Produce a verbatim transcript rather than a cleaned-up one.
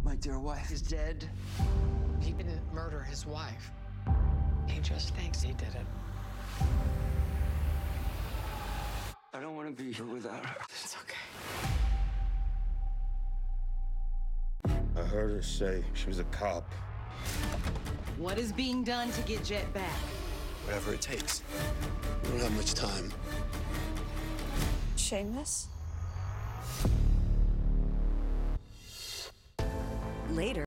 My dear wife is dead. He didn't murder his wife. He just thinks he did it. I don't want to be here without her. It's okay. I heard her say she was a cop. What is being done to get Jet back? Whatever it takes. We don't have much time. Shameless? Later.